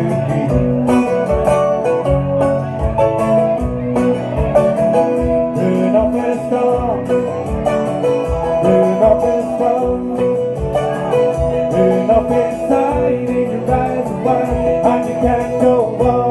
Burn up and stop, burn up and stop, burn up inside in your eyes of fire, and you can't go on.